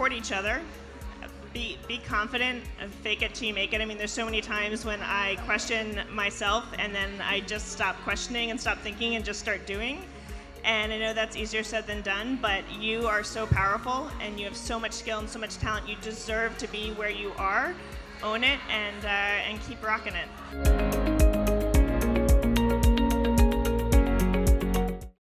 support each other. Be confident, fake it till you make it. I mean, there's so many times when I question myself and then I just stop questioning and stop thinking and just start doing. And I know that's easier said than done, but you are so powerful and you have so much skill and so much talent. You deserve to be where you are. Own it and keep rocking it.